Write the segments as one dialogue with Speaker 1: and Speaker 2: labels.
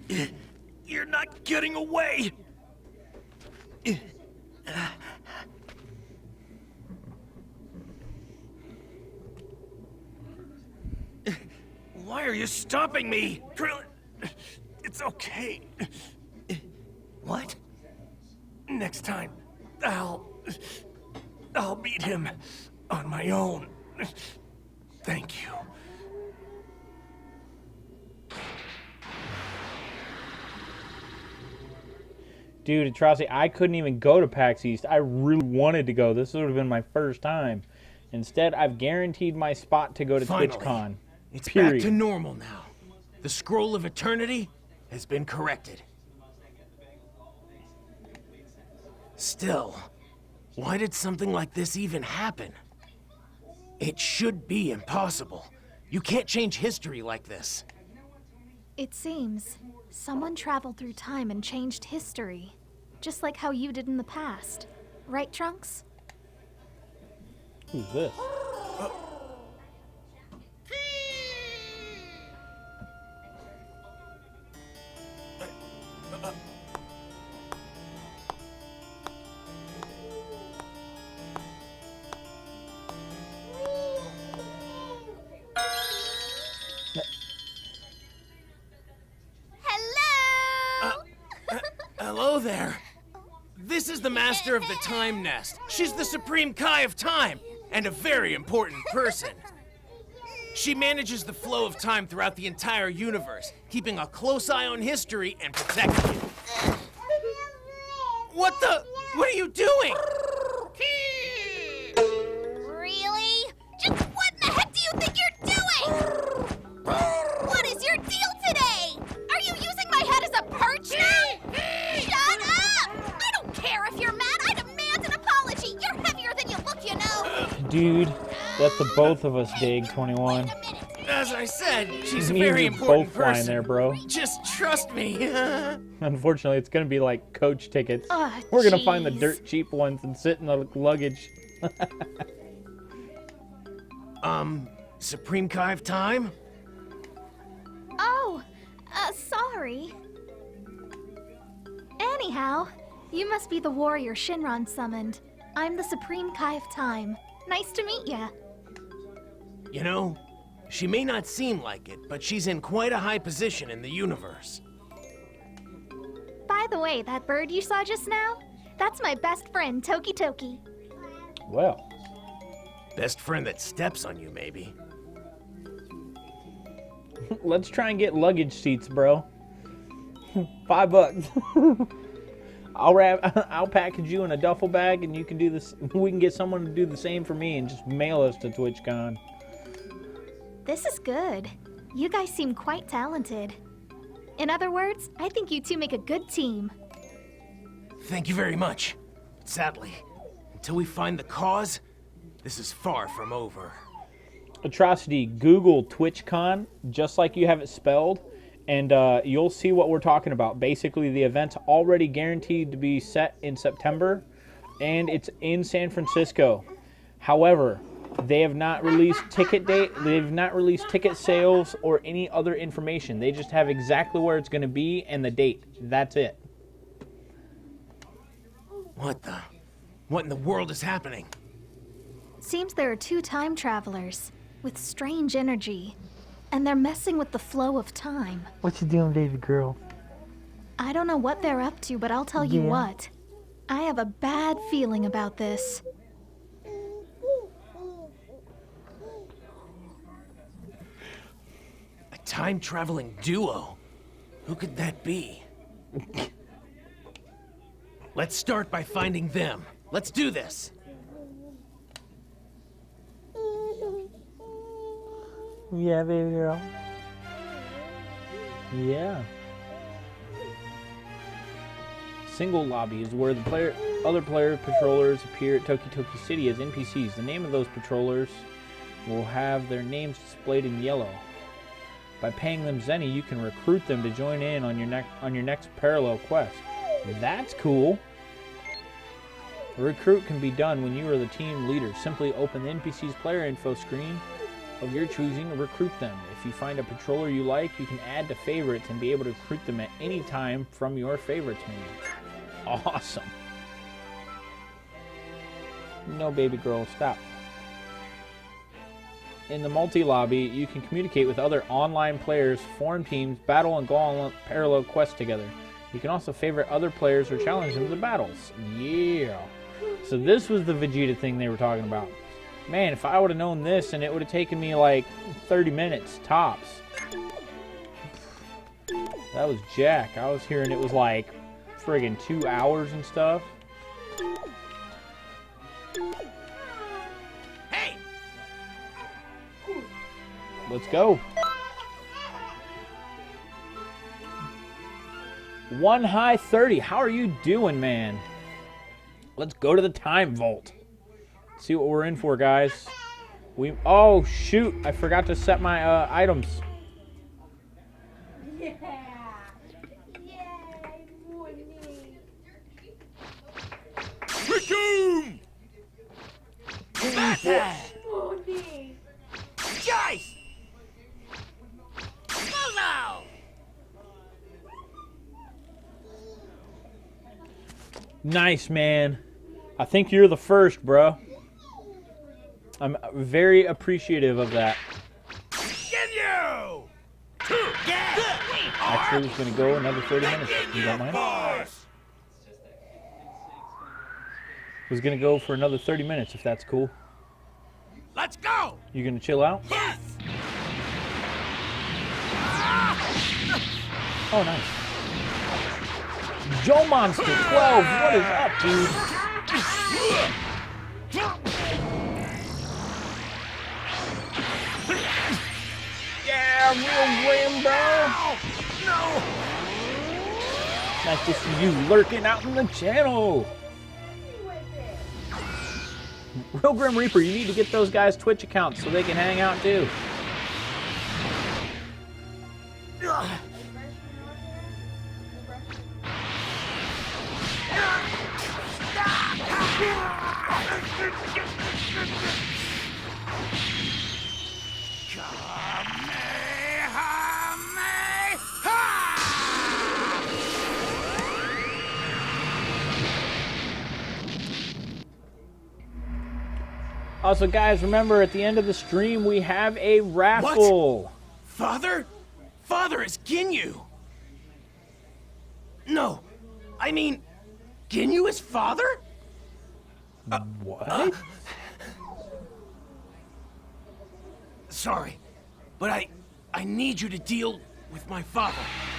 Speaker 1: You're not getting away! Why are you stopping me? Krillin, it's okay. What? Next time, I'll beat him on my own. Thank you.
Speaker 2: Dude, Atrocity, I couldn't even go to PAX East. I really wanted to go. This would have been my first time. Instead, I've guaranteed my spot to go to TwitchCon.
Speaker 1: It's back to normal now. The Scroll of Eternity has been corrected. Still, why did something like this even happen? It should be impossible. You can't change history like this.
Speaker 3: It seems someone traveled through time and changed history, just like how you did in the past. Right, Trunks?
Speaker 2: Who's this?
Speaker 1: Hello there. This is the Master of the Time Nest. She's the Supreme Kai of Time, and a very important person. She manages the flow of time throughout the entire universe, keeping a close eye on history and protecting it. What are you doing?
Speaker 4: Really? Just what in the heck do you think you're doing? What is your deal today? Are you using my head as a perch now? Shut up! I don't care if you're mad. I demand an apology. You're heavier than you look, you know.
Speaker 2: Dude, let the both of us dig, 21.
Speaker 1: As I said, she's a
Speaker 2: Me and
Speaker 1: very
Speaker 2: you
Speaker 1: important
Speaker 2: both flying
Speaker 1: person.
Speaker 2: there, bro.
Speaker 1: Just trust me.
Speaker 2: Unfortunately, it's gonna be like coach tickets. We're gonna find the dirt cheap ones and sit in the luggage.
Speaker 1: Supreme Kai of Time?
Speaker 3: Oh, sorry. Anyhow, you must be the warrior Shinron summoned. I'm the Supreme Kai of Time. Nice to meet ya.
Speaker 1: You know, she may not seem like it, but she's in quite a high position in the universe.
Speaker 3: By the way, that bird you saw just now? That's my best friend, Toki Toki.
Speaker 2: Well.
Speaker 1: Best friend that steps on you, maybe.
Speaker 2: Let's try and get luggage seats, bro. $5. I'll package you in a duffel bag, and you can do this. We can get someone to do the same for me and just mail us to TwitchCon.
Speaker 3: This is good. You guys seem quite talented. In other words, I think you two make a good team.
Speaker 1: Thank you very much. Sadly, until we find the cause, this is far from over.
Speaker 2: Atrocity, Google TwitchCon, just like you have it spelled, and you'll see what we're talking about. Basically, the event's already guaranteed to be set in September, and it's in San Francisco. However, they have not released ticket date, they've not released ticket sales or any other information. They just have exactly where it's going to be and the date. That's it.
Speaker 1: What in the world is happening?
Speaker 3: Seems there are two time travelers with strange energy, and they're messing with the flow of time.
Speaker 2: What you doing, baby girl?
Speaker 3: I don't know what they're up to, but I'll tell you what. I have a bad feeling about this.
Speaker 1: A time-traveling duo? Who could that be? Let's start by finding them. Let's do this.
Speaker 2: Yeah, baby girl. Yeah. Single lobby is where the other player patrollers appear at Toki Toki City as NPCs. The name of those patrollers will have their names displayed in yellow. By paying them Zenny, you can recruit them to join in on your next parallel quest. That's cool. A recruit can be done when you are the team leader. Simply open the NPC's player info screen of your choosing, recruit them. If you find a patroller you like, you can add to favorites and be able to recruit them at any time from your favorites menu. Awesome. No, baby girl, stop. In the multi-lobby, you can communicate with other online players, form teams, battle, and go on parallel quests together. You can also favorite other players or challenge them to battles. Yeah. So this was the Vegeta thing they were talking about. Man, if I would have known this, and it would have taken me like 30 minutes, tops. That was jack. I was hearing it was like friggin' 2 hours and stuff.
Speaker 1: Hey!
Speaker 2: Let's go. One High 30. How are you doing, man? Let's go to the time vault. See what we're in for, guys. Oh shoot! I forgot to set my items.
Speaker 5: Yeah.
Speaker 1: Raccoon! Jice! Bozo!
Speaker 2: Nice, man. I think you're the first, bro. I'm very appreciative of that.
Speaker 1: Ginyu!
Speaker 2: Actually, it's going to go another 30 minutes. You don't mind? It was going to go for another 30 minutes, if that's cool.
Speaker 1: Let's go!
Speaker 2: You going to chill out?
Speaker 1: Yes!
Speaker 2: Oh, nice. Joe Monster 12, what is up, dude? Yeah, real grim, bro.
Speaker 1: No!
Speaker 2: Nice to see you lurking out in the channel. Real Grim Reaper, you need to get those guys' Twitch accounts so they can hang out too. Also, guys, remember at the end of the stream we have a raffle.
Speaker 1: What? Father? Father is Ginyu. No, I mean, Ginyu is father?
Speaker 2: What?
Speaker 1: Sorry, but I need you to deal with my father.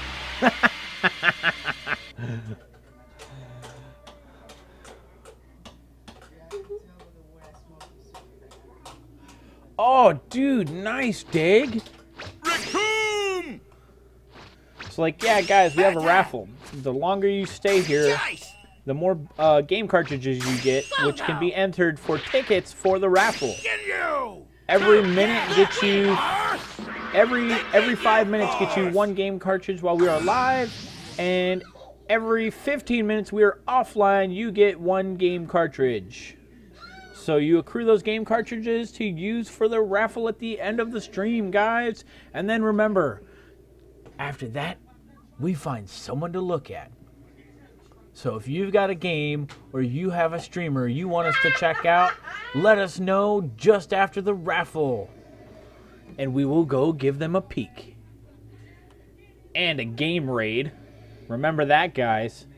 Speaker 2: Oh, dude, nice dig.
Speaker 1: Raccoon!
Speaker 2: It's like, yeah, guys, we have a raffle. The longer you stay here,
Speaker 1: Jice!
Speaker 2: the more game cartridges you get, which can be entered for tickets for the raffle.
Speaker 1: Ginyu!
Speaker 2: Every minute gets you, every 5 minutes gets you 1 game cartridge while we are live, and every 15 minutes we are offline, you get 1 game cartridge. So you accrue those game cartridges to use for the raffle at the end of the stream, guys. And then remember, after that, we find someone to look at. So if you've got a game or you have a streamer you want us to check out, let us know just after the raffle. And we will go give them a peek. And a game raid. Remember that, guys.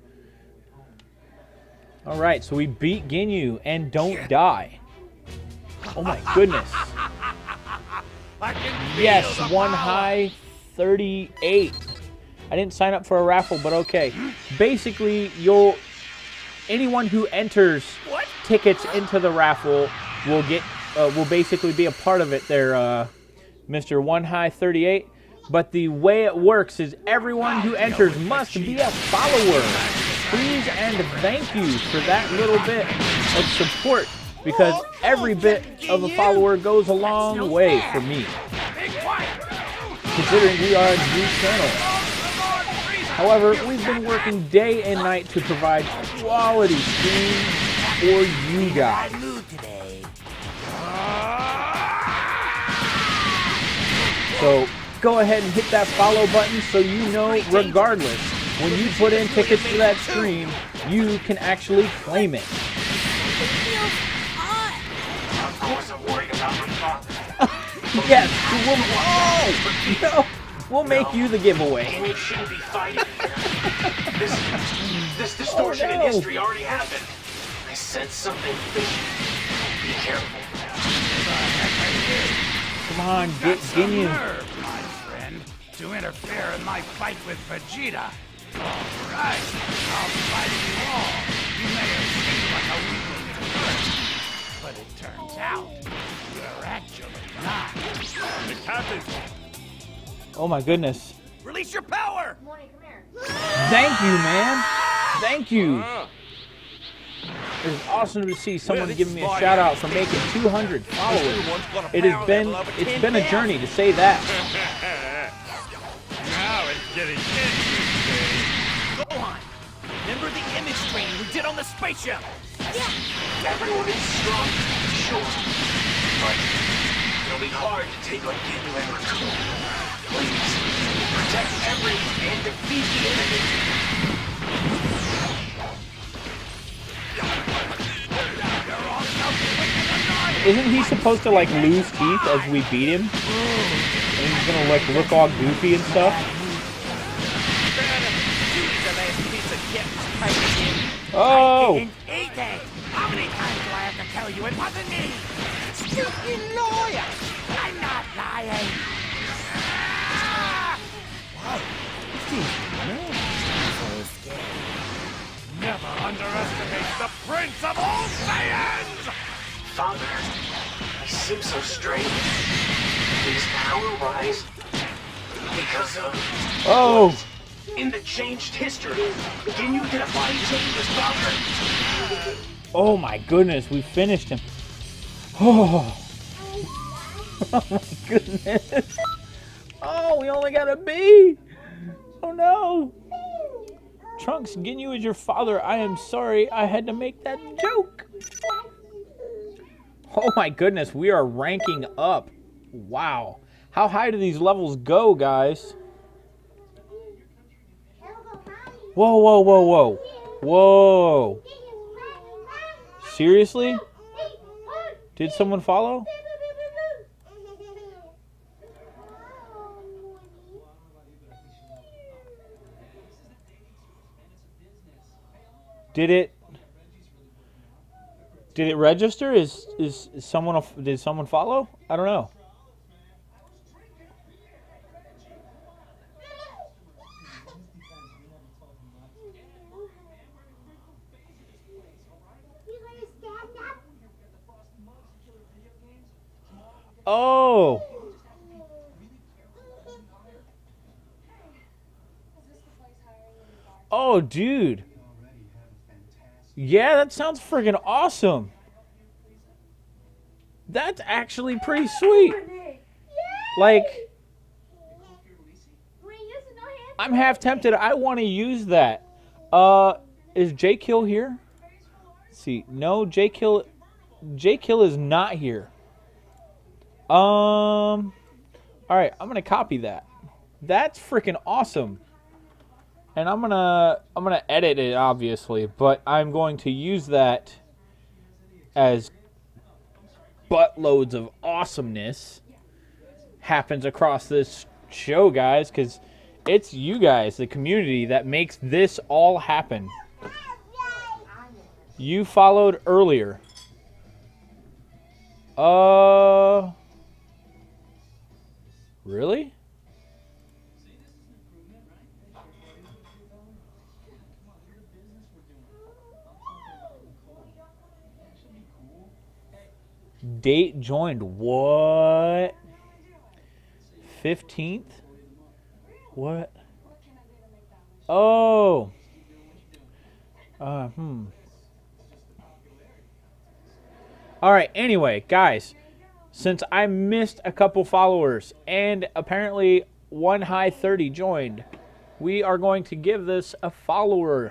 Speaker 2: Alright, so we beat Ginyu and don't die. Oh my goodness. Yes, One High 38. I didn't sign up for a raffle, but okay. Basically, anyone who enters tickets into the raffle will get will basically be a part of it there, Mr. One High 38. But the way it works is everyone who enters must be a follower. Please and thank you for that little bit of support, because every bit of a follower goes a long way for me, considering we are a new channel. However, we've been working day and night to provide quality streams for you guys. So go ahead and hit that follow button so you know regardless, when you put in tickets to that stream, you can actually claim it.
Speaker 1: Of course I'm worried about my father.
Speaker 2: Yes, we'll make you the giveaway.
Speaker 1: We shouldn't be fighting here. This distortion in history already happened. I sense something fishy. Be careful.
Speaker 2: Come on, Ginyu.
Speaker 5: Nerve, my friend, to interfere in my fight with Vegeta. All right, I'll fight you all. You may have seemed like a weakling at first, but it turns out you're actually not. The captain.
Speaker 2: Oh my goodness.
Speaker 5: Release your power.
Speaker 2: Thank you, man. Thank you. It's awesome to see someone give me a shout out for making 200 followers. It's been a journey to say that.
Speaker 5: Now it's getting interesting.
Speaker 1: Gohan, remember the image training we did on the spaceship? Yeah. Everyone is strong, sure. But it'll be hard to take on Ginyu and Riku. Please, protect everyone and defeat the enemy.
Speaker 2: Isn't he supposed to like lose teeth as we beat him? And he's gonna like look all goofy and stuff? Oh!
Speaker 5: How many times do I have to tell you it wasn't me? Stupid lawyer! I'm not lying! Never underestimate the Prince of All Saiyans!
Speaker 1: Father, he seems so strange. His power rise because of...
Speaker 2: Oh!
Speaker 1: In the changed history, Ginyu did a body change his father.
Speaker 2: Oh my goodness, we finished him. Oh, oh my goodness. Oh, we only got a B. Oh no. Trunks, Ginyu is your father. I am sorry I had to make that joke. Oh my goodness, we are ranking up. Wow. How high do these levels go, guys? Whoa, whoa, whoa, whoa. Whoa. Seriously? Did someone follow? Did it register? Did someone follow? I don't know. Oh. Oh, dude. Yeah, that sounds friggin' awesome. That's actually pretty sweet. Like, I'm half tempted. I want to use that. Is J-Kill here? Let's see. No, J-Kill is not here. All right, I'm gonna copy that. That's freaking awesome. And I'm gonna edit it, obviously, but I'm going to use that as buttloads of awesomeness happens across this show, guys, because it's you guys, the community, that makes this all happen. You followed earlier. Really? Date joined. What? 15th? What? Oh. All right, anyway, guys, since I missed a couple followers and apparently one high 30 joined, we are going to give this a follower.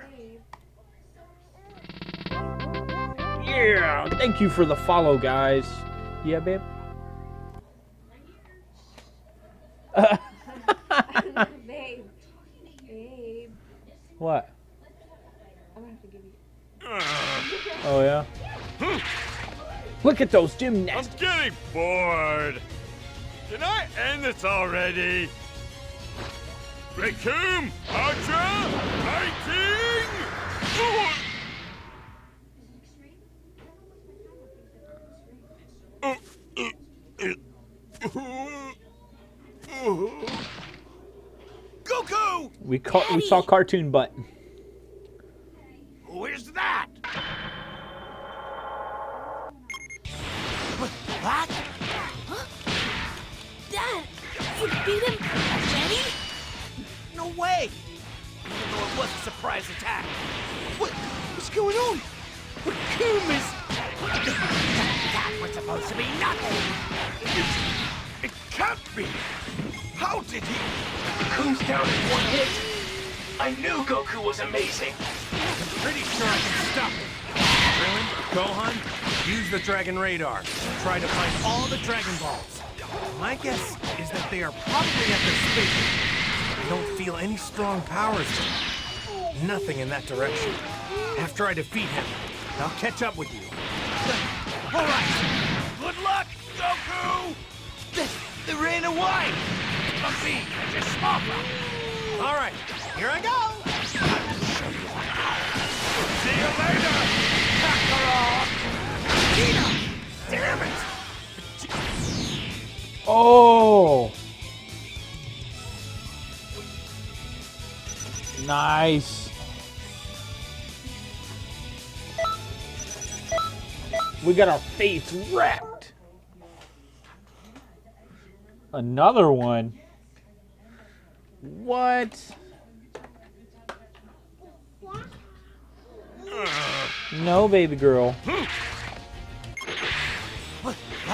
Speaker 2: Yeah, thank you for the follow, guys. Yeah, babe.
Speaker 6: Babe. Babe.
Speaker 2: What?
Speaker 6: I'm gonna have to give you.
Speaker 2: Oh, yeah? Look at those gymnasts.
Speaker 7: I'm getting bored. Can I end this already? Raccoon, Ultra, fighting!
Speaker 1: Goku!
Speaker 2: We saw cartoon butt.
Speaker 5: Who is that?
Speaker 4: What? Huh? Dad, you beat him already?
Speaker 1: No way! Even though it was a surprise attack. What's going on? Raccoon is...
Speaker 5: That was supposed to be nothing. It can't be. How did he?
Speaker 1: Goku's down in one hit. I knew Goku was amazing.
Speaker 5: I'm pretty sure I can stop him.
Speaker 1: Krillin, Gohan, use the Dragon Radar. Try to find all the Dragon Balls. My guess is that they are probably at their station. I don't feel any strong powers there. Nothing in that direction. After I defeat him, I'll catch up with you.
Speaker 5: All right. Good luck, Goku.
Speaker 1: They ran away!
Speaker 5: Bumpy, just small one.
Speaker 1: All right, here I go!
Speaker 5: See you later, Kakarot. Vegeta! Damn it!
Speaker 2: Oh! Nice. We got our face wrecked. Another one? What? No, baby girl.
Speaker 4: What?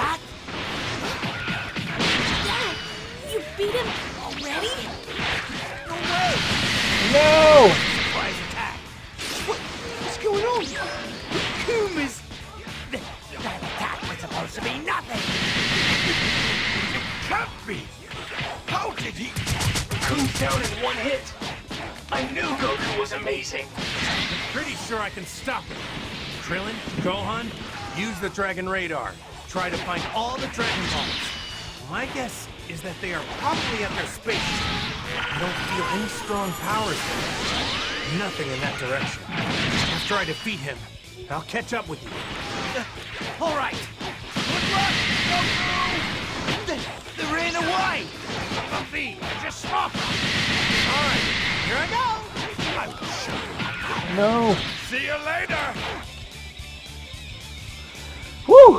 Speaker 4: Dad, you beat him already?
Speaker 1: No way!
Speaker 2: No!
Speaker 1: Surprise attack! What's going on? Raccoon is...
Speaker 5: That attack was supposed to be nothing. It can't be. How did he?
Speaker 1: Raccoon's down in one hit. I knew Goku was amazing.
Speaker 5: I'm pretty sure I can stop him.
Speaker 1: Krillin, Gohan, use the Dragon Radar. Try to find all the Dragon Balls. My guess is that they are probably at their station. I don't feel any strong powers there. Nothing in that direction. After I defeat him, I'll catch up with you.
Speaker 5: All right. Good luck, Goku.
Speaker 1: They ran away!
Speaker 5: Bumpy, just small one.
Speaker 1: All right, here I go!
Speaker 5: I will show you my power.
Speaker 2: No.
Speaker 5: See you later.
Speaker 2: Woo!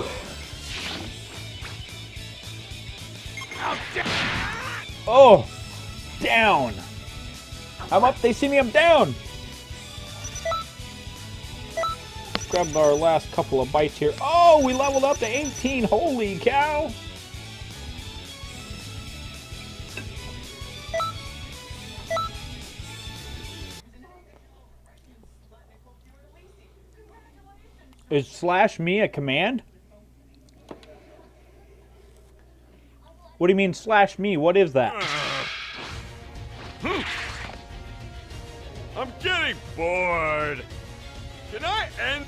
Speaker 5: How dare...
Speaker 2: Oh! Down! I'm up, they see me, I'm down! Grab our last couple of bites here. Oh, we leveled up to 18, holy cow! Is slash me a command? What do you mean slash me? What is that?
Speaker 7: I'm getting bored. Can I end?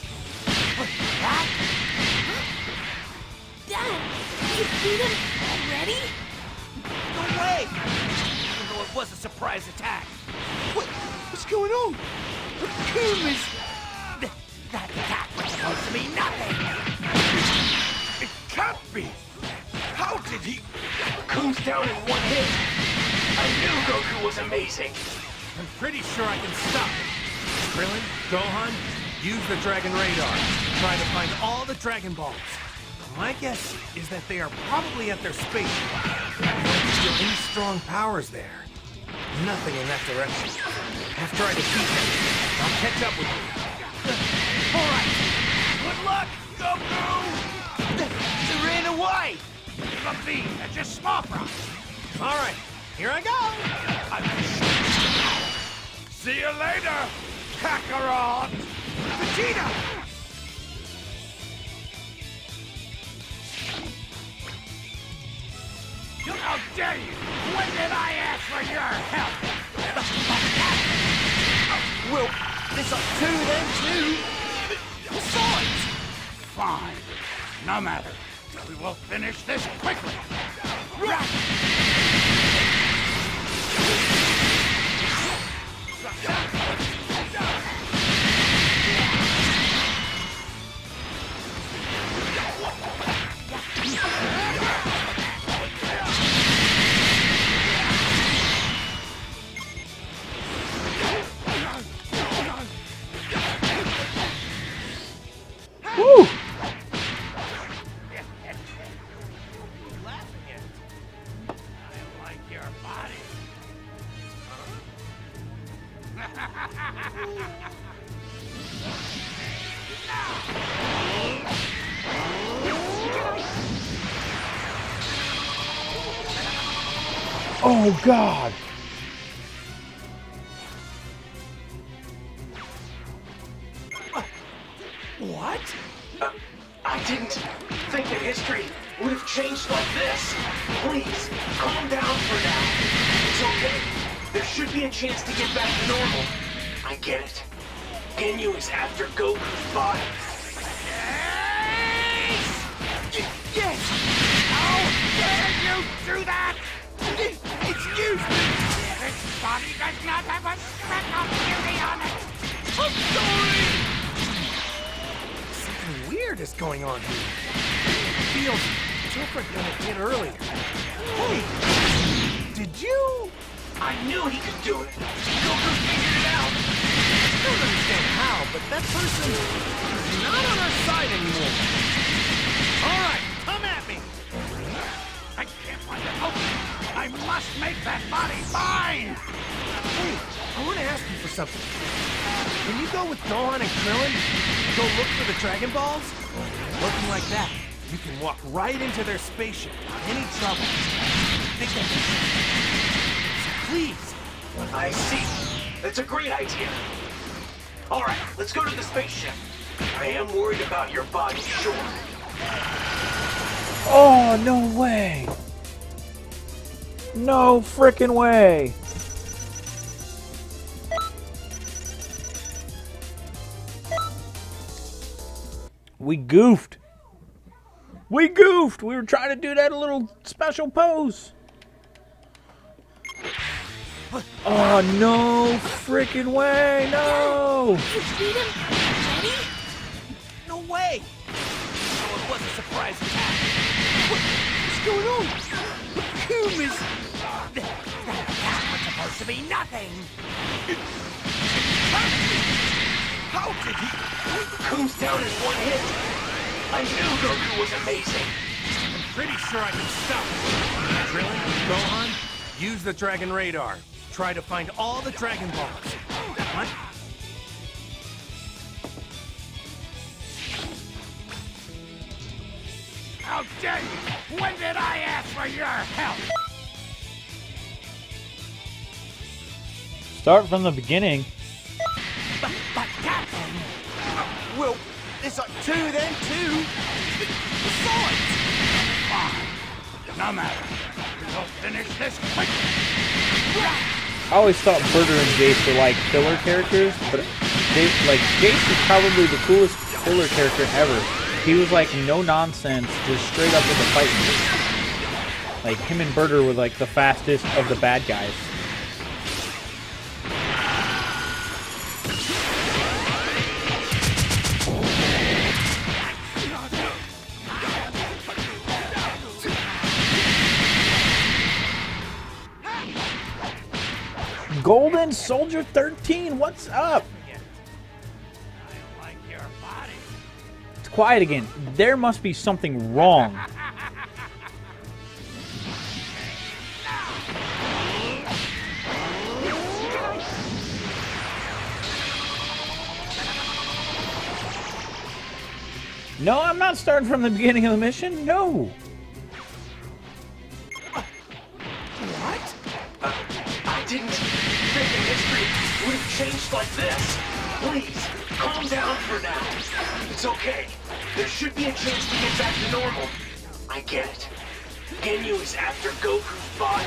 Speaker 4: Dad, you beat him already?
Speaker 1: No way! Even though it was a surprise attack. What's going on? Raccoon is...
Speaker 5: That attack was supposed to be nothing. It can't be. How did he?
Speaker 1: Raccoon's down in one hit. I knew Goku was amazing.
Speaker 5: I'm pretty sure I can stop him.
Speaker 1: Krillin, Gohan, use the Dragon Radar. Try to find all the Dragon Balls. My guess is that they are probably at their station. I don't feel any strong powers there. Nothing in that direction. After I defeat them, I'll catch up with you.
Speaker 5: All right. Good luck, Goku.
Speaker 1: They ran away!
Speaker 5: Bumpy, just small fry.
Speaker 1: All right, here I go!
Speaker 5: See you later, Kakarot. Vegeta. How dare you? When did I ask for your help?
Speaker 1: Well, there's like two, then two. Besides.
Speaker 5: Fine. No matter. We will finish this quickly.
Speaker 2: Woo!
Speaker 5: I like your body.
Speaker 2: Oh God!
Speaker 1: What? I didn't think that history would have changed like this. Please, calm down for now. It's okay. There should be a chance to get back to normal. I get it. Ginyu is after Goku's body.
Speaker 5: Yes! How dare you do that?
Speaker 1: Excuse me!
Speaker 5: This body does not have a speck of beauty on it!
Speaker 1: I'm sorry! Something weird is going on here. It feels different than it did earlier. Hey! Did you? I knew he could do it. Goku figured it out. I don't understand how, but that person is not on our side anymore. All right, come at me.
Speaker 5: I can't find it. Oh, I must make that body mine!
Speaker 1: Hey, I want to ask you for something. When you go with Gohan and Krillin, go look for the Dragon Balls? Working like that, you can walk right into their spaceship without any trouble. Think of it. So please. I see. That's a great idea. All right, let's go to the spaceship. I am worried about your body, sure.
Speaker 2: Oh, no way! No frickin' way! We goofed. We goofed. We were trying to do that little special pose. Oh, no frickin' way. No.
Speaker 4: You beat him already?
Speaker 1: No way! Oh, it was a surprise attack. What's going on? Cocoon is...
Speaker 5: That was supposed to be nothing!
Speaker 1: How did he... Cocoon's down in one hit. I knew Goku was amazing. I'm pretty sure I can stop him. Krillin, Gohan, use the Dragon Radar. Try to find all the Dragon Balls. What?
Speaker 5: How dare you! When did I ask for your help?
Speaker 2: Start from the beginning.
Speaker 5: But Captain!
Speaker 1: Well, it's like two, then two. Besides.
Speaker 5: Fine. No matter. We'll finish this quickly.
Speaker 2: I always thought Burter and Jace were like filler characters, but Jace is probably the coolest filler character ever. He was like no nonsense, just straight up in the fight. Like him and Burter were like the fastest of the bad guys. Golden Soldier 13, what's up?
Speaker 5: I like your body.
Speaker 2: It's quiet again. There must be something wrong. No, I'm not starting from the beginning of the mission. No.
Speaker 1: What? I didn't think that history would have changed like this. Please, calm down for now. It's okay. There should be a chance to get back to normal. I get it. Ginyu is after Goku's body.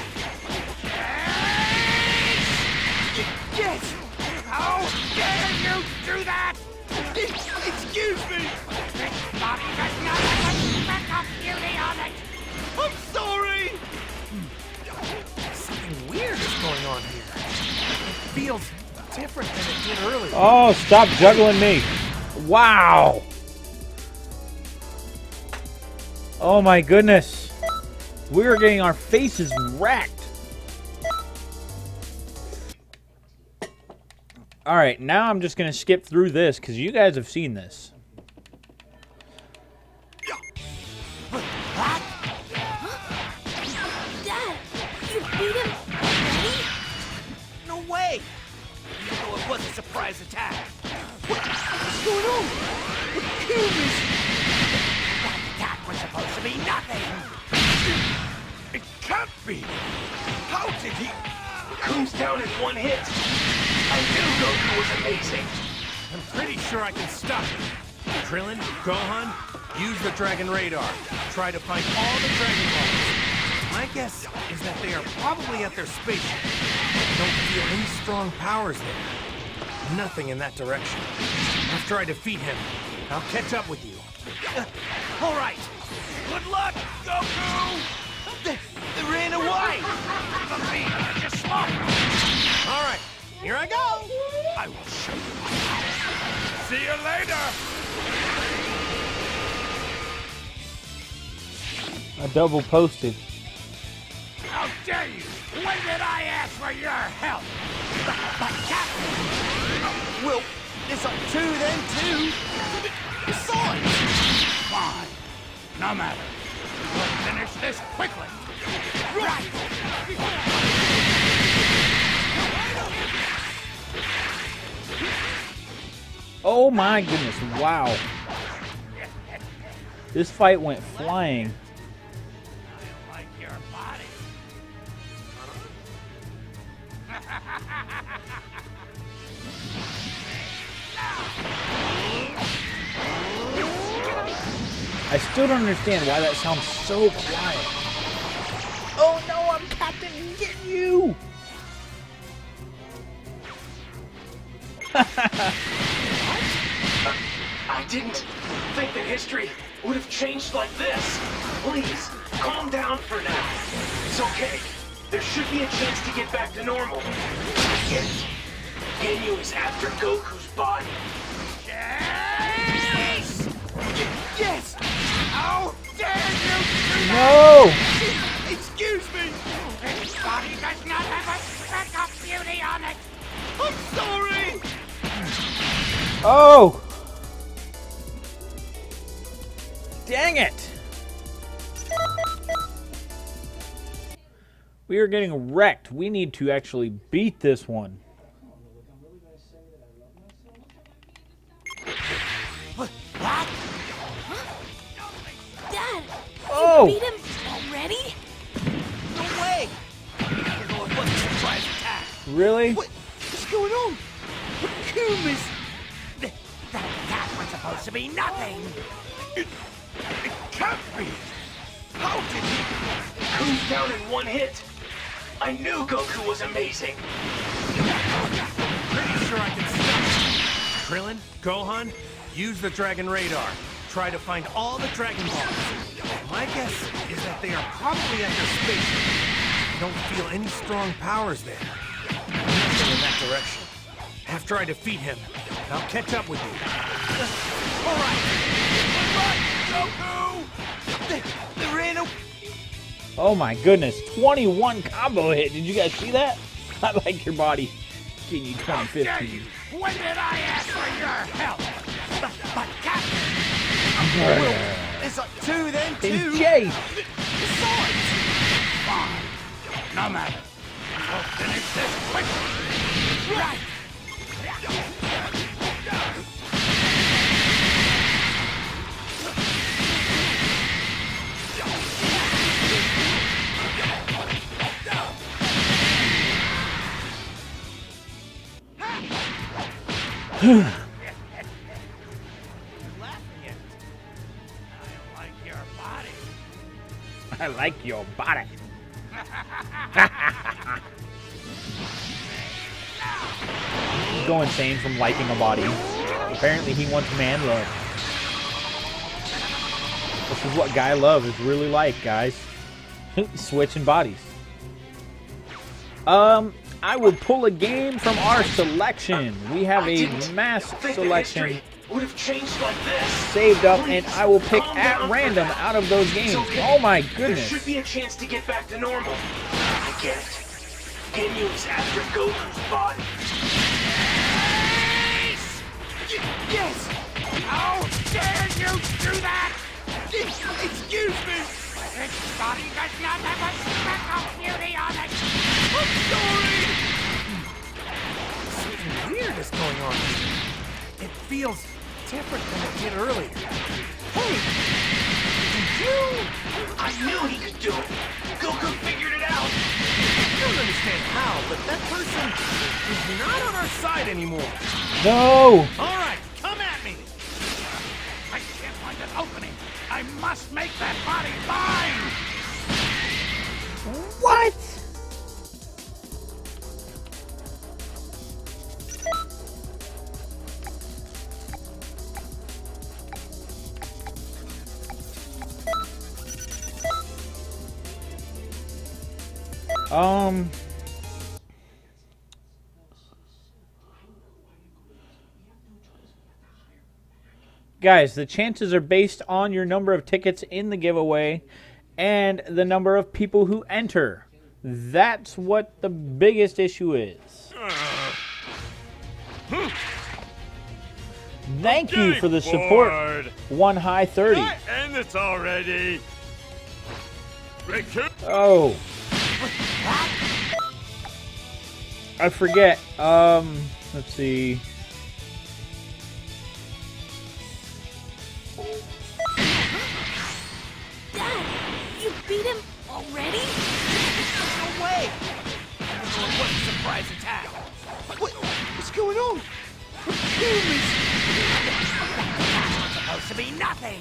Speaker 5: Yes! How dare you do that? Excuse me! This body does not have a speck of beauty on it!
Speaker 1: I'm sorry! Something weird is going on here. It feels different than it did earlier.
Speaker 2: Oh, stop juggling me. Wow. Oh my goodness. We're getting our faces wrecked. All right, now I'm just going to skip through this because you guys have seen this.
Speaker 4: Dad, you beat him already?
Speaker 1: No way! Even though it was a surprise attack. What's going on?
Speaker 5: That attack was supposed to be nothing! It can't be! How did he...
Speaker 1: Comes down in one hit. I knew Goku was amazing.
Speaker 7: I'm pretty sure I can stop it. Krillin, Gohan, use the Dragon Radar. Try to find all the Dragon Balls. My guess is that they are probably at their spaceship. I don't feel any strong powers there. Nothing in that direction. After I defeat him, I'll catch up with you.
Speaker 1: All right. Good luck, Goku! They ran away!
Speaker 7: All right, here I go.
Speaker 5: I will show you my power. See you later!
Speaker 2: I double posted.
Speaker 5: How dare you! When did I ask for your help? But Captain...
Speaker 1: Well, it's up 2 then 2. Besides!
Speaker 5: Fine. No matter. We'll finish this quickly. Right!
Speaker 2: Oh my goodness, wow. This fight went flying.
Speaker 5: I like your body.
Speaker 2: I still don't understand why that sounds so quiet. Oh no, I'm Captain Ginyu!
Speaker 1: I didn't think that history would have changed like this. Please, calm down for now. It's okay. There should be a chance to get back to normal. Yes. Ginyu is after Goku's body.
Speaker 5: Yes! Yes! How dare you do
Speaker 2: No!
Speaker 5: that? Excuse me! This body does not have a speck of beauty on it!
Speaker 1: I'm sorry!
Speaker 2: Oh! Dang it! We are getting wrecked. We need to actually beat this one.
Speaker 5: What?
Speaker 4: Dad,
Speaker 2: Oh!
Speaker 4: you beat him already?
Speaker 1: No way! Even though it was a surprise attack.
Speaker 2: Really?
Speaker 1: What's going on? Coom is...
Speaker 5: That attack was supposed to be nothing! It can't be! How did he...
Speaker 1: Coom's down in one hit. I knew Goku was amazing.
Speaker 7: Pretty sure I can stop it. Krillin, Gohan, use the Dragon Radar. Try to find all the Dragon Balls. My guess is that they are probably at their spaceship. I don't feel any strong powers there. Nothing in that direction. After I defeat him, I'll catch up with you.
Speaker 1: All right. Good luck, Goku! They ran away.
Speaker 2: Oh my goodness, 21 combo hit. Did you guys see that? I like your body. Ginyu
Speaker 5: How dare
Speaker 2: 2015.
Speaker 5: you! When did I ask for your help? But Captain...
Speaker 1: It's up 2 then 2.
Speaker 2: And Jay!
Speaker 1: Besides!
Speaker 5: Fine. No matter. We'll finish this quickly. Right!
Speaker 7: Laughing at
Speaker 5: I like your body.
Speaker 2: I like your body. Go insane from liking a body. Apparently he wants man love. This is what guy love is really like, guys. Switching bodies. I will pull a game from our selection. We have a mass selection
Speaker 1: would have changed like this.
Speaker 2: saved up, and I will pick at random out of those games. Oh my
Speaker 1: There
Speaker 2: goodness.
Speaker 1: should be a chance to get back to normal. I get it. Ginyu's after Goku's body.
Speaker 5: Yes! How dare you do that? Excuse me! This body does not have a speck of beauty on it! I'm sorry!
Speaker 7: Something weird is going on here. It feels different than it did earlier. Hey! Did you?
Speaker 1: I knew he could do it. Goku figured it out.
Speaker 7: I don't understand how, but that person is not on our side anymore.
Speaker 2: No!
Speaker 7: All right, come at me!
Speaker 5: I can't find an opening! I must make that body mine!
Speaker 2: What? Guys, the chances are based on your number of tickets in the giveaway and the number of people who enter. That's what the biggest issue is. Thank you for the support. One high 30.
Speaker 8: End this already.
Speaker 2: Oh. I forget. Let's see.
Speaker 4: Dad, you beat him already?
Speaker 5: No way! It was a surprise attack! What's going on? It's supposed to be nothing!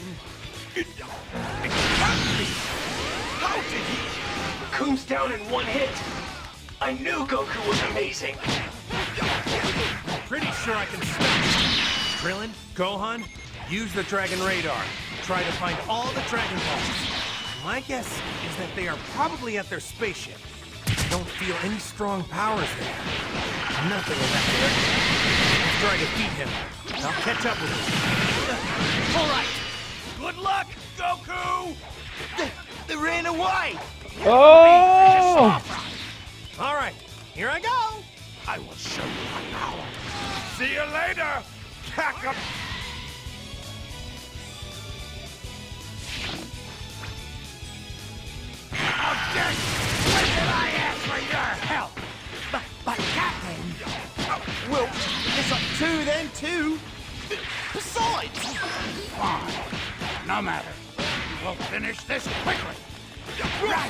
Speaker 1: How did he? Coon's down in one hit. I knew Goku was amazing.
Speaker 7: Pretty sure I can stop it. Krillin, Gohan, use the Dragon Radar. Try to find all the Dragon Balls. My guess is that they are probably at their spaceship. I don't feel any strong powers there. Nothing in that direction. Let's try to beat him. I'll catch up with him.
Speaker 5: All right! Good luck, Goku! They ran away!
Speaker 2: Oh!
Speaker 7: All right, here I go.
Speaker 5: I will show you my power. See you later, Kaka. Okay, when did I ask for your help? But Captain... well, it's up two then, too. Besides... Fine, no matter. We'll finish this quickly. Right.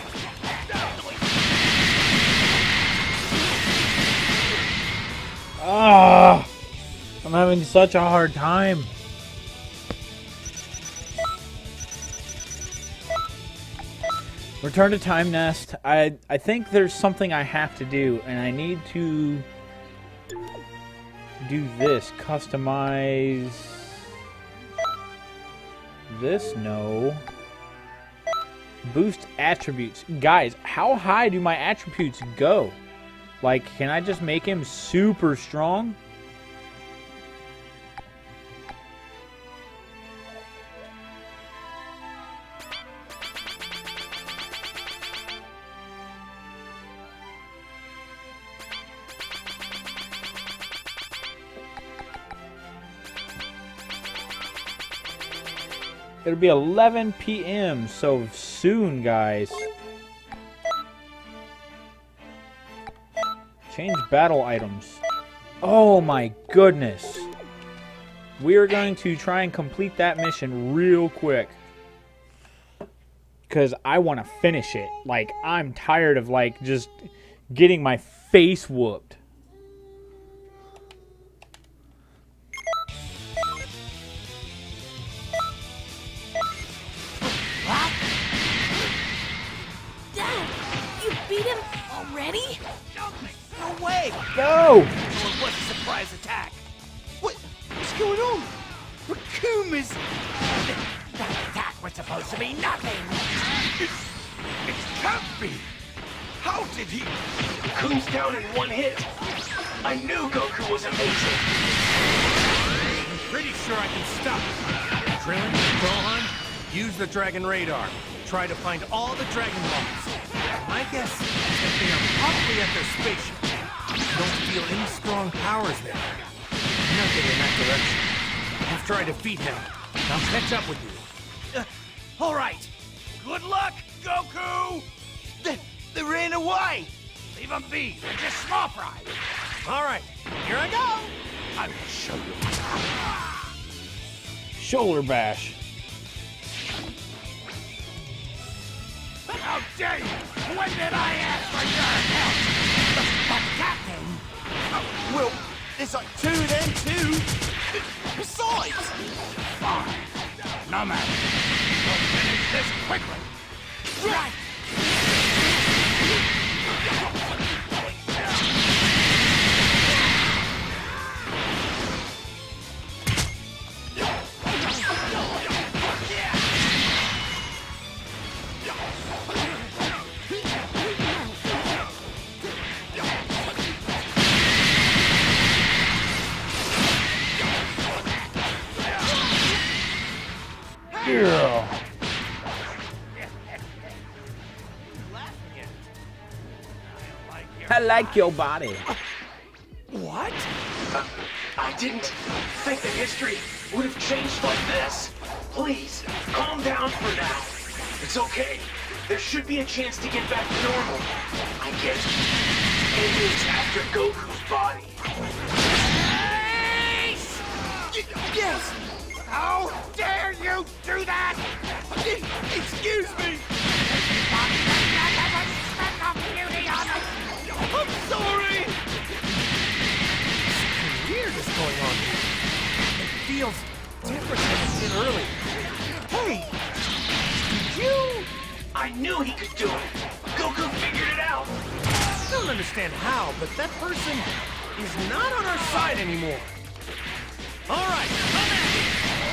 Speaker 2: Ah, I'm having such a hard time. Return to Time Nest. I think there's something I have to do, and I need to do this. Customize this? No. Boost attributes. Guys, how high do my attributes go? Like, can I just make him super strong? It'll be 11 p.m. so soon, guys. Change battle items. Oh my goodness. We are going to try and complete that mission real quick. Because I want to finish it. Like, I'm tired of, like, just getting my face whooped. No!
Speaker 5: Or was a surprise attack? What's going on? Recoome is... That attack was supposed to be nothing. It can't be. How did he...
Speaker 1: Recoom's down in one hit. I knew Goku was amazing.
Speaker 7: I'm pretty sure I can stop it. Krillin, Gohan, use the Dragon Radar. Try to find all the Dragon Balls. My guess is that they are probably at their spaceship. I don't feel any strong powers there. Nothing in that direction. After I defeat him, I'll catch up with you.
Speaker 5: All right. Good luck, Goku! They ran away! Leave them be. They're just small fry.
Speaker 7: All right, here I go.
Speaker 5: I will show you.
Speaker 2: Shoulder bash.
Speaker 5: How dare you! When did I ask for your help? But Captain... well, there's like 2 then, too. Besides... Fine. No matter. We'll finish this quickly. Right!
Speaker 2: Yeah. I like your body.
Speaker 5: What?
Speaker 1: I didn't think that history would have changed like this. Please, calm down for now. It's okay. There should be a chance to get back to normal. I get it. It is after Goku's body.
Speaker 5: Yes! How dare you do that? Excuse me! I'm sorry!
Speaker 7: Weird is going on here. It feels different than it did earlier.
Speaker 5: Hey! Did you...
Speaker 1: I knew he could do it. Goku figured it out.
Speaker 7: I don't understand how, but that person is not on our side anymore. All right, come at me.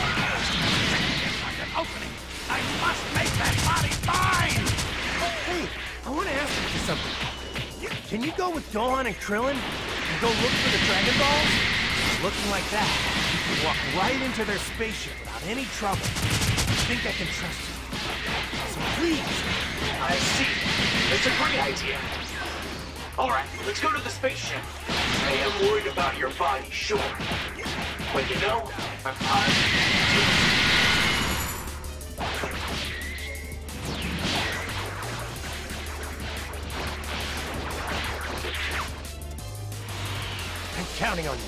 Speaker 5: An opening. I must make that body mine!
Speaker 7: Hey, I want to ask you something. Can you go with Gohan and Krillin and go look for the Dragon Balls? Looking like that, you can walk right into their spaceship without any trouble. I think I can trust you. So please.
Speaker 1: I see. It's a great idea. All right, let's go to the spaceship. I am worried about your body, sure. But you know, I'm positive.
Speaker 7: I'm counting on you.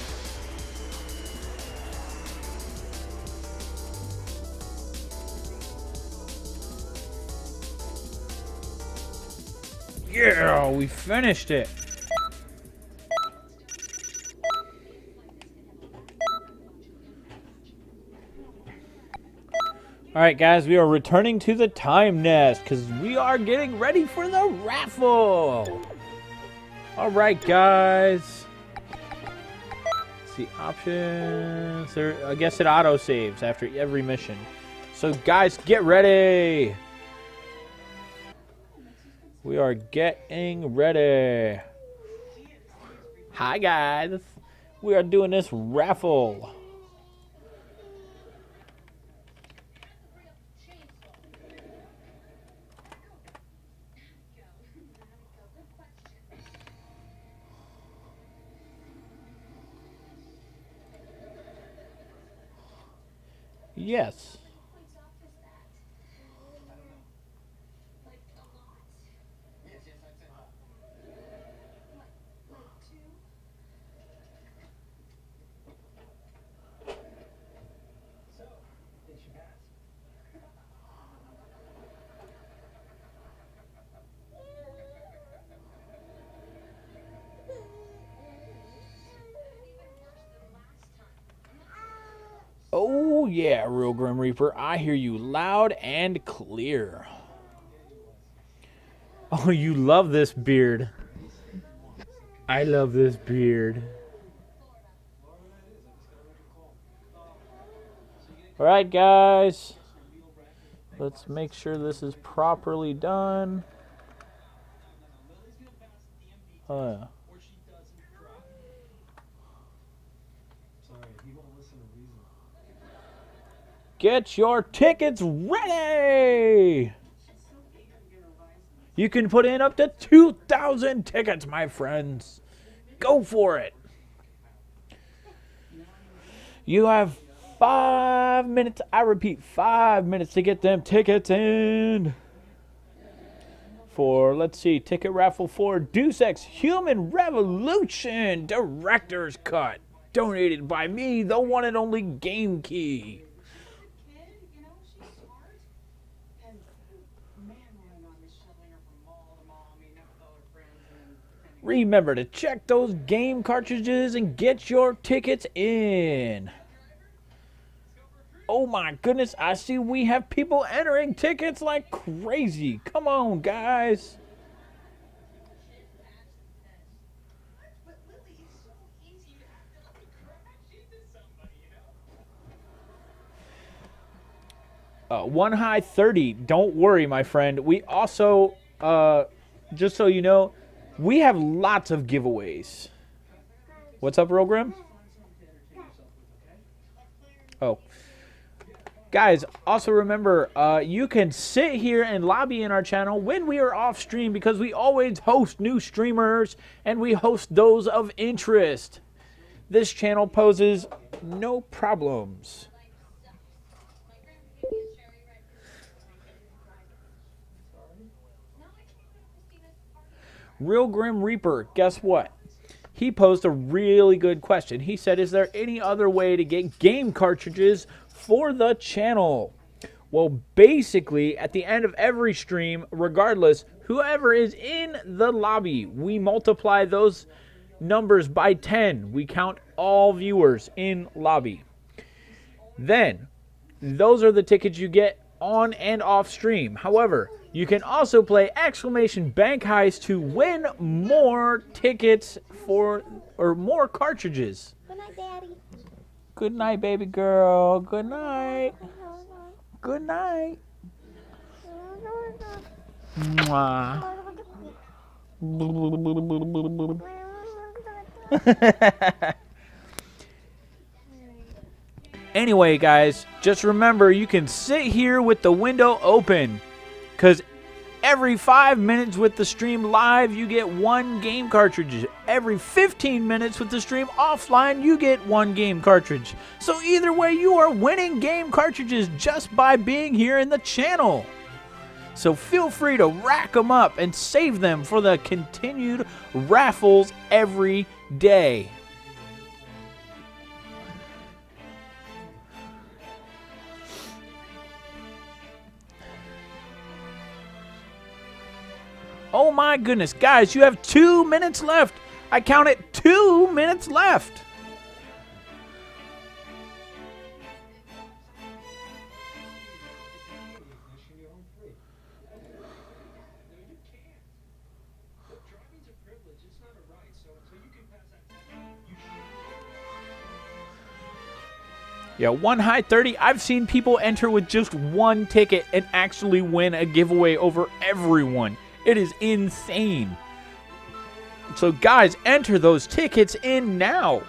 Speaker 2: Yeah, we finished it. All right, guys, we are returning to the time nest because we are getting ready for the raffle. All right, guys. Let's see options. I guess it auto saves after every mission. So, guys, get ready. We are getting ready. Hi, guys. We are doing this raffle. Yes. Oh yeah, Real Grim Reaper, I hear you loud and clear. Oh, you love this beard. I love this beard. All right, guys. Let's make sure this is properly done. Oh, yeah. Get your tickets ready! You can put in up to 2,000 tickets, my friends. Go for it. You have 5 minutes. I repeat, 5 minutes to get them tickets in. For, let's see, ticket raffle for Deus Ex Human Revolution Director's Cut. Donated by me, the one and only Game Key. Remember to check those game cartridges and get your tickets in. Oh my goodness, I see we have people entering tickets like crazy. Come on, guys. One High 30, don't worry, my friend. We also, just so you know, we have lots of giveaways. What's up, Real Grim? Oh. Guys, also remember, you can sit here and lobby in our channel when we are off stream because we always host new streamers and we host those of interest. This channel poses no problems. Real Grim Reaper, guess what? He posed a really good question. He said, is there any other way to get game cartridges for the channel? Well, basically, at the end of every stream, regardless, whoever is in the lobby, we multiply those numbers by 10. We count all viewers in lobby. Then, those are the tickets you get on and off stream. However, you can also play exclamation bank heist to win more tickets for, or more cartridges.
Speaker 4: Good night, Daddy.
Speaker 2: Good night, baby girl. Good night. Good night. Mwah. Anyway, guys, just remember you can sit here with the window open because every 5 minutes with the stream live, you get 1 game cartridge. Every 15 minutes with the stream offline, you get 1 game cartridge. So either way, you are winning game cartridges just by being here in the channel. So feel free to rack them up and save them for the continued raffles every day. Oh my goodness, guys, you have 2 minutes left. I counted 2 minutes left. Yeah, One High 30, I've seen people enter with just 1 ticket and actually win a giveaway over everyone. It is insane. So guys, enter those tickets in now.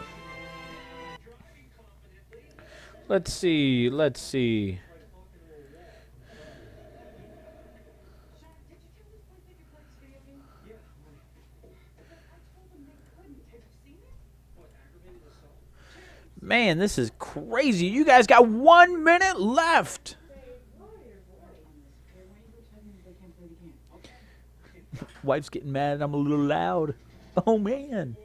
Speaker 2: Let's see. Man, this is crazy. You guys got 1 minute left. Wife's getting mad. I'm a little loud. Oh, man.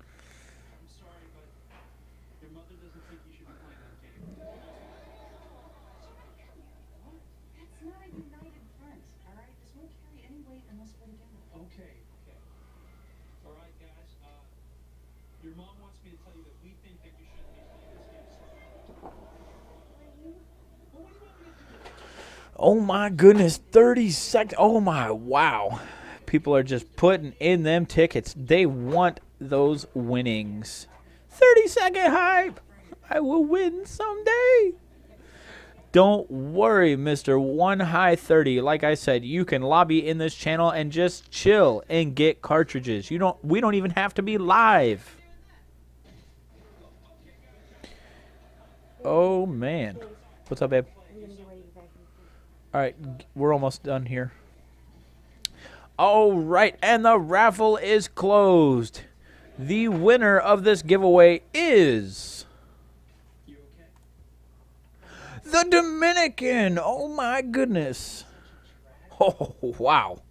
Speaker 2: Oh my goodness, 30 seconds. Oh my, wow. People are just putting in them tickets. They want those winnings. 30-second hype. I will win someday. Don't worry, Mr. One High 30. Like I said, you can lobby in this channel and just chill and get cartridges. We don't even have to be live. Oh man. What's up, babe? All right, we're almost done here. All right, and the raffle is closed. The winner of this giveaway is the Dominican. Oh my goodness. Oh, wow.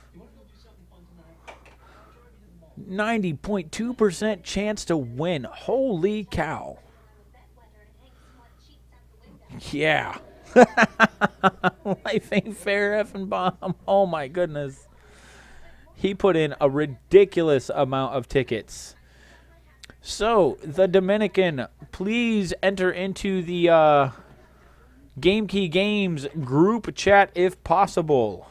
Speaker 2: 90.2% chance to win. Holy cow. Yeah. Life ain't fair, effing bomb. Oh my goodness. He put in a ridiculous amount of tickets. So, the Dominican, please enter into the Game Key Games group chat if possible.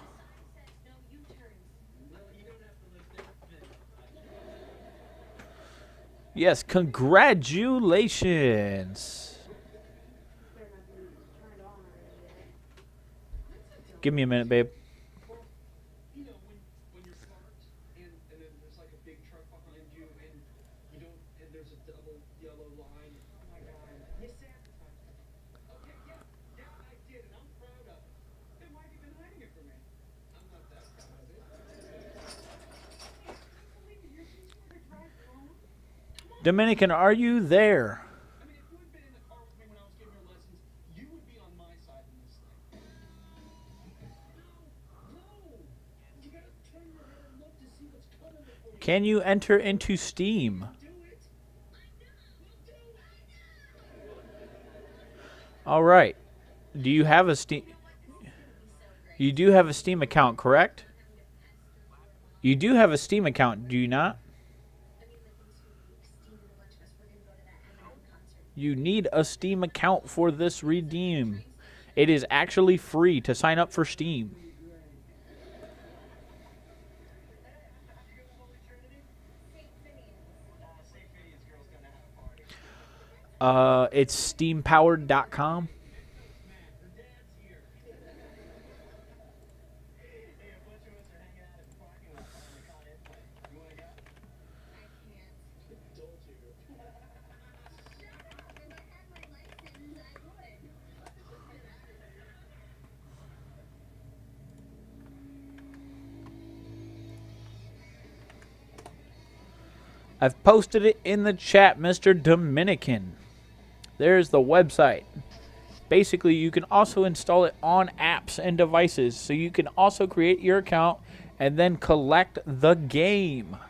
Speaker 2: Yes, congratulations. Give me a minute, babe. Dominican, are you there? Can you enter into Steam? All right. Do you have a Steam? You do have a Steam account, correct? You do have a Steam account, do you not? You need a Steam account for this redeem. It is actually free to sign up for Steam. It's steampowered.com. I've posted it in the chat, Mr. Dominican. There's the website. Basically, you can also install it on apps and devices. So you can also create your account and then collect the game.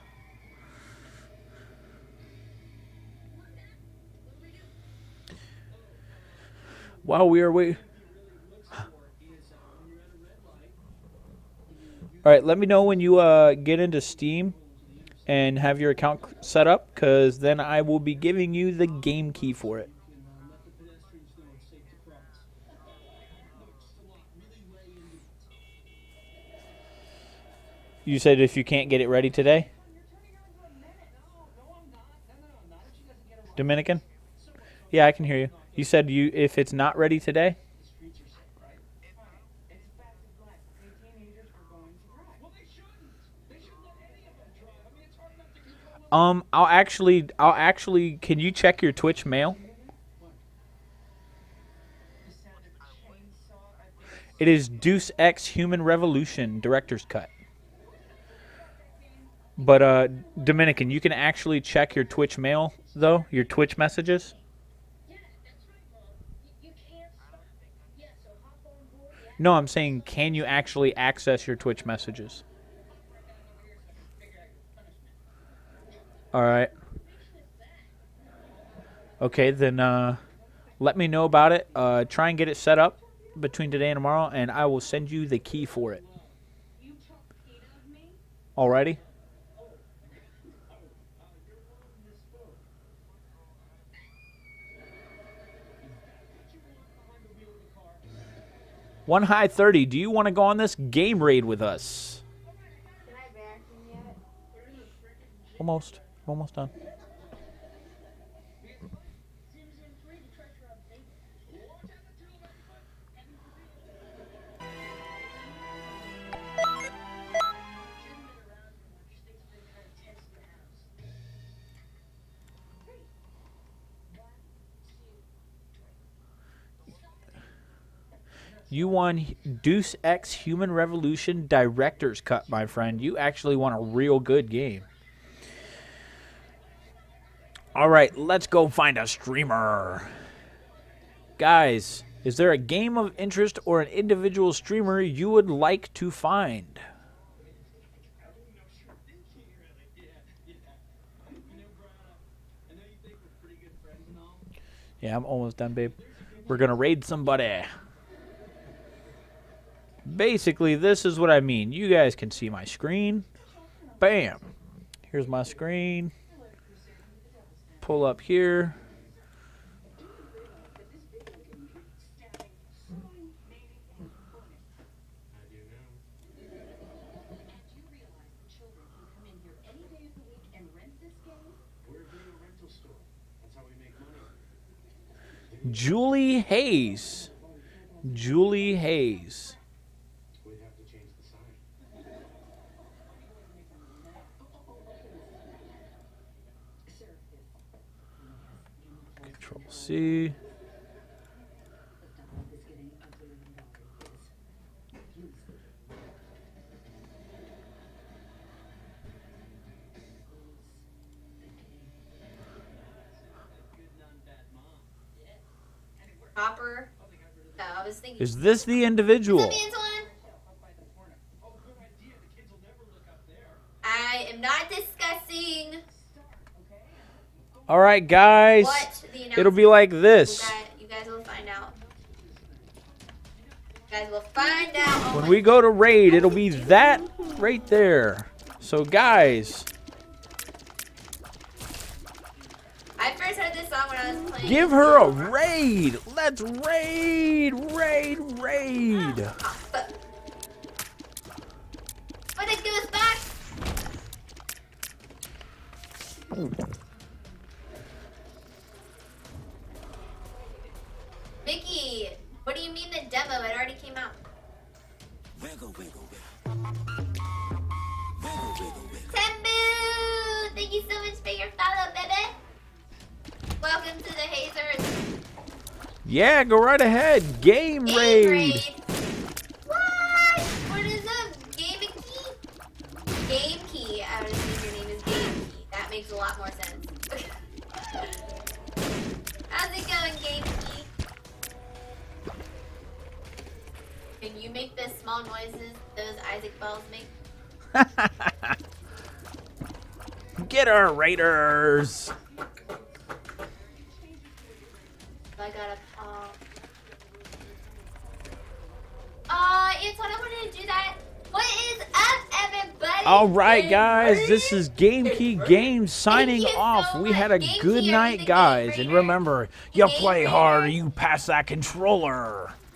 Speaker 2: While we are waiting. All right, let me know when you get into Steam and have your account set up, because then I will be giving you the game key for it. You said if you can't get it ready today? Dominican? Yeah, I can hear you. You said if it's not ready today? I'll actually, can you check your Twitch mail? It is Deus Ex Human Revolution Director's Cut. But, Dominican, you can actually check your Twitch mail, though? Your Twitch messages? No, I'm saying, can you actually access your Twitch messages? All right. Okay, then let me know about it. Try and get it set up between today and tomorrow, and I will send you the key for it. Alrighty? One High 30, do you want to go on this game raid with us? Almost. almost done. You won Deus Ex Human Revolution Director's Cut, my friend. You actually won a real good game. All right, let's go find a streamer. Guys, is there a game of interest or an individual streamer you would like to find? Yeah, I'm almost done, babe. We're going to raid somebody. Basically, this is what I mean. You guys can see my screen. Bam. Here's my screen. Pull up here. Julie Hayes. Julie Hayes. Control C.
Speaker 4: Hopper. I was thinking.
Speaker 2: Is this the individual?
Speaker 4: What's up, Antoine? I am not discussing.
Speaker 2: All right, guys.
Speaker 4: What the
Speaker 2: It'll be like this.
Speaker 4: You guys will find out. You guys will find out.
Speaker 2: When we go to raid, it'll be that right there. So, guys,
Speaker 4: I first heard this song when I was playing.
Speaker 2: give her a raid. Let's raid, raid, raid.
Speaker 4: But it goes back. Mickey, what do you mean the demo? It already came out.
Speaker 9: Wiggle, wiggle, wiggle. Wiggle, wiggle, wiggle.
Speaker 4: Tembu! Thank you so much for your follow, baby. Welcome to the Hazers.
Speaker 2: Yeah, go right ahead. Game raid.
Speaker 4: What? What is a gaming key? Game key. I would assume your name is Game Key. That makes a lot more sense. How's it going, Game Key? Can you make the small noises those Isaac balls make?
Speaker 2: Get her, raiders.
Speaker 4: I got a Antoine, I wanted to do that. What is up, everybody?
Speaker 2: All right, guys, this is Game Key Games signing off. We had a good night, guys. And remember, you play hard or you pass that controller.